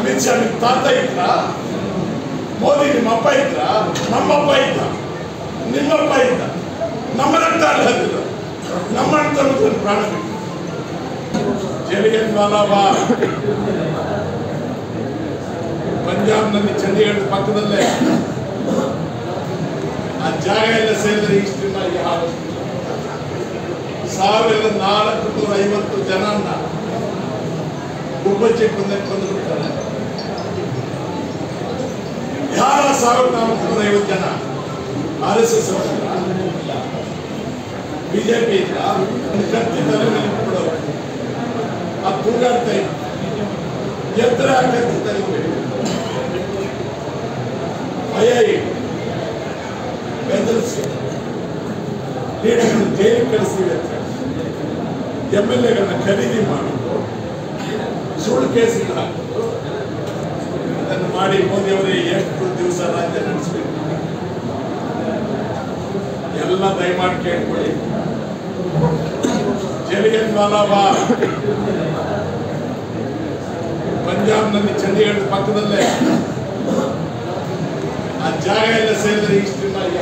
ಅಮಿತ್ ಶಾ ನಿಮ್ಮ ತಾತ ಇದ್ರ, ಮೋದಿ ನಿಮ್ಮ ಅಪ್ಪ ಇದ್ರ, ನಮ್ಮಪ್ಪ ಇದ್ದ, ನಿಮ್ಮಪ್ಪ ಇದ್ದ, ನಮ್ಮ ರಕ್ತ ಅಲ್ಲ, ನಮ್ಮ ಅಣ್ಣ ಪ್ರಾಣ ಬಿಟ್ಟು ಜಲಿಯನ್ ವಾಲಾಬಾಗ್ ಪಂಜಾಬ್ನಲ್ಲಿ ಚಂಡೀಗಢ ಪಕ್ಕದಲ್ಲೇ ಆ ಜಾಗ ಎಲ್ಲ ಸೇರಿದ್ರೆ ಇಷ್ಟರಿಂದಾಗಿ 1450 ಜನನ್ನ ಗುಬ್ಬಚ್ಚಿ ಕೊಂದು ಬಿಡ್ತಾರೆ. ಯಾರ 1450 ಜನ RSS ಬಿಜೆಪಿ ಇದ್ರ ಕತ್ತಿ ತಲೆ ಮೇಲೆ ಬಿಡೋರು ಆ ತೂಗಾಡ್ತಾ ಇದ್ರು ಎತ್ತರ ಕತ್ತಿ ತಲೆ ಭಯ ಬೆದರಿಸಿ ಲೀಡರ್ಗಳನ್ನು ಜೈಲಿಗೆ ಕಳಿಸ್ತೀವಿ ಅಂತ MLAಗಳನ್ನ ಖರೀದಿ ಮಾಡಿದ್ದು ಸುಳ್ಳು ಕೇಸಿಗೆ ಹಾಕಿದ್ದು ಅದನ್ನು ಮಾಡಿ ಮೋದಿ ಅವರೇ ಎಷ್ಟು ದಿವಸ ರಾಜ್ಯ ನಡೆಸಬೇಕು ಎಲ್ಲ ದಯಮಾಡಿ ಕೇಳ್ಕೊಳ್ಳಿ. ಜಲಿಯನ್ ವಾಲಾಬಾಗ್ ಪಂಜಾಬ್ನಲ್ಲಿ ಚಂಡೀಗಢ ಪಕ್ಕದಲ್ಲೇ ಆ ಜಾಗ ಎಲ್ಲ ಸೇರಿದ್ರೆ ಇಷ್ಟರಿಂದಾಗಿ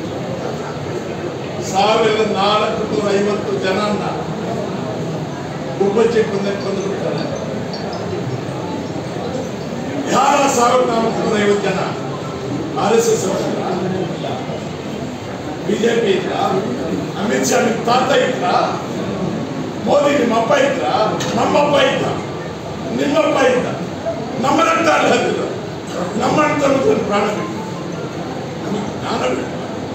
1450 ಜನನ್ನ ಗುಬ್ಬಚ್ಚಿ ಕೊಂದು ಬಿಡ್ತಾರೆ. ಯಾರ 1450 ಜನ RSS ಬಿಜೆಪಿ ಇದ್ರ, ಅಮಿತ್ ಶಾ ನಿಮ್ಮ ತಾತ ಇದ್ರ, ಮೋದಿ ನಿಮ್ಮ ಅಪ್ಪ ಇದ್ರ, ನಮ್ಮಪ್ಪ ಇದ್ದ, ನಿಮ್ಮಪ್ಪ ಇದ್ದ, ನಮ್ಮ ರಕ್ತ ಅಲ್ಲ, ನಮ್ಮ ಅಣ್ಣ ಪ್ರಾಣ ಬಿಟ್ಟು ಜ್ಞಾನ ಬಿಟ್ಟು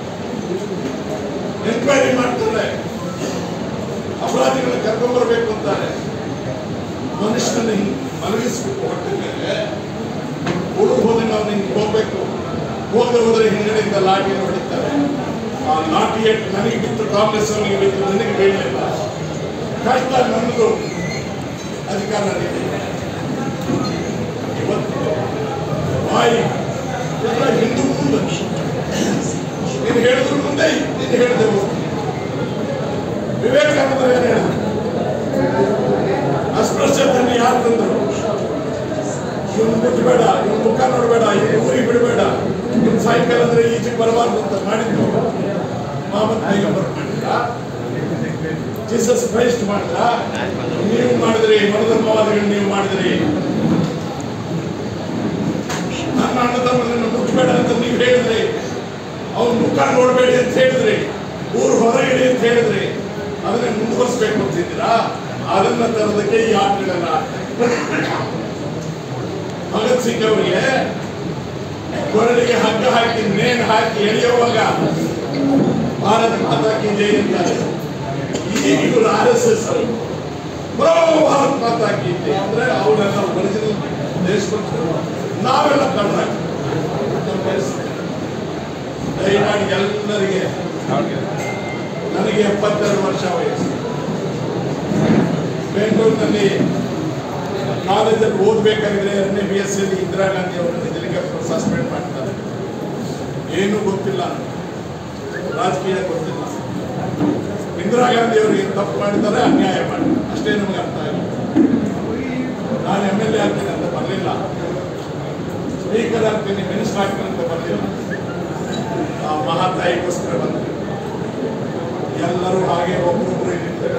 ಎನ್ಕ್ವೈರಿ ಮಾಡ್ತಾರೆ. ಅಪರಾಧಿಗಳನ್ನ ಕರ್ಕೊಂಡ್ಬರ್ಬೇಕು ಅಂತಾರೆ. ಮನುಷ್ಯನ ಹಿಂಗೆ ಮಲಗಿಸ್ಬೇಕು ಹೊಟ್ಟಿಗೆ ಉಳಿದು ಹೋದಂಗೆ ಅವ್ನು ಹಿಂಗೆ ಹೋಗ್ಬೇಕು. ಹೋದ್ರೆ ಹಿಂಗಡೆಯಿಂದ ಲಾಠಿಯನ್ನು ಹೊಡಿತಾರೆ. ಆ ಲಾಠಿ ನನಗೆ ಬಿತ್ತು, ಕಾಂಗ್ರೆಸ್ ಅವನಿಗೆ ಬಿತ್ತು, ನನಗೆ ಬೀಳಲಿಲ್ಲ. ಕಷ್ಟ ನನ್ನದು, ಅಧಿಕಾರ ನೀಡಿದೆ. ಇವತ್ತು ಬಾಯಿ ಹಿಂದೂ ಮುಂದೆ ನೀನು ಹೇಳಿದ್ರು ಮುಂದೆ ನೀನು ಹೇಳಿದೆ ಹೋಗ್ತೀನಿ. ವಿವೇಕಾನಂದರು ಏನು ಹೇಳಿದ್ರು? ಅಸ್ಪೃಶ್ಯತೆಯನ್ನು ಯಾರು ತಂದರು? ಇವನು ಮುಟ್ಟಬೇಡ, ಇವನು ಮುಖ ನೋಡಬೇಡ, ಇವನು ಊರಿಗೆ ಬಿಡಬೇಡ, ಇವನು ಸಾಯಂಕಾಲ ಅಂದ್ರೆ ಈಚೆಗೆ ಬರಬಾರ್ದು ಅಂತ ಮಾಡಿದ್ದು ಮಹಮ್ಮದ್ ಪೈಗಂಬರ್ ಮಾಡಿದ್ರ, ಜೀಸಸ್ ಕ್ರೈಸ್ಟ್ ಮಾಡಿದ್ರ, ನೀವು ಮಾಡಿದ್ರಿ. ಮನಧರ್ಮವಾದಿಗಳು ನೀವು ಮಾಡಿದ್ರಿ. ನನ್ನ ಅಣ್ಣ ತಮ್ಮನನ್ನು ಮುಟ್ಟಬೇಡ ಅಂತ ನೀವು ಹೇಳಿದ್ರಿ. ಅವ್ನು ಮುಖ ನೋಡಬೇಡಿ ಅಂತ ಹೇಳಿದ್ರಿ. ಊರು ಹೊರಗಿಡಿ ಅಂತ ಹೇಳಿದ್ರಿ. ಅದನ್ನೇ ಮುಂದುವರಿಸಬೇಕು ಅಂತಿದ್ದೀರಾ? ಅದನ್ನ ತರೋದಕ್ಕೆ ಈ ಆಟಗಳೆಲ್ಲ ಭಗತ್ ಸಿಂಗ್ ಅವರಿಗೆ ಕೊರಳಿಗೆ ಹಗ್ಗ ಹಾಕಿ ನೇಣು ಹಾಕಿ ಎಳೆಯುವಾಗ ಭಾರತ ಮಾತಾ ಕಿ ಜೈ ಅಂತಾರೆ. ಈಗ ಇವರು RSS ಭಾರತ ಮಾತಾ ಕಿ ಜೈ ಅಂದ್ರೆ ಅವರೆಲ್ಲ ಒರಿಜಿನಲ್ ದೇಶಭಕ್ತರು, ನಾವೆಲ್ಲ ಕನ್ನಡ. ದಯಮಾಡಿ ಎಲ್ಲರಿಗೆ, ನನಗೆ 72 ವರ್ಷ ವಯಸ್ಸು. ಬೆಂಗಳೂರಿನಲ್ಲಿ ಕಾಲೇಜಲ್ಲಿ ಓದಬೇಕಾದ್ರೆ 2ನೇ BSc ಇಂದಿರಾ ಗಾಂಧಿ ಅವರನ್ನು ಹೆಲಿಕಾಪ್ಟರ್ ಸಸ್ಪೆಂಡ್ ಮಾಡ್ತಾರೆ. ಏನೂ ಗೊತ್ತಿಲ್ಲ, ರಾಜಕೀಯ ಗೊತ್ತಿಲ್ಲ. ಇಂದಿರಾ ಗಾಂಧಿ ಅವರಿಗೆ ತಪ್ಪು ಮಾಡಿದ್ದಾರೆ, ಅನ್ಯಾಯ ಮಾಡಿದ್ದಾರೆ, ಅಷ್ಟೇ ನಮಗೆ ಅರ್ಥ ಆಗಿಲ್ಲ. ನಾನು MLA ಆಗ್ತೀನಿ ಅಂತ ಬರಲಿಲ್ಲ, ಸ್ಪೀಕರ್ ಆಗ್ತೀನಿ, ಮಿನಿಸ್ಟರ್ ಆಗ್ತೀನಿ ಅಂತ ಬರಲಿಲ್ಲ. ಆ ಮಹಾತಾಯಿಗೋಸ್ಕರ ಬಂದರು. ಎಲ್ಲರೂ ಹಾಗೆ ಒಬ್ಬರೊಬ್ಬರು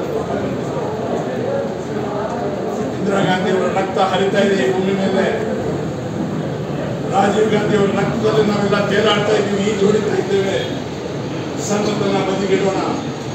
ಇಂದಿರಾ ಗಾಂಧಿ ಅವರ ರಕ್ತ ಹರಿತಾ ಇದೆ ಈ ಭೂಮಿ ಮೇಲೆ. ರಾಜೀವ್ ಗಾಂಧಿ ಅವರ ರಕ್ತದಲ್ಲಿ ನಾವೆಲ್ಲ ತೇಲಾಡ್ತಾ ಇದ್ದೀವಿ, ಈಜು ಹೊಡಿತಾ ಇದ್ದೇವೆ. ಸಂಘಟನೆ ಬದಿಗಿಡೋಣ.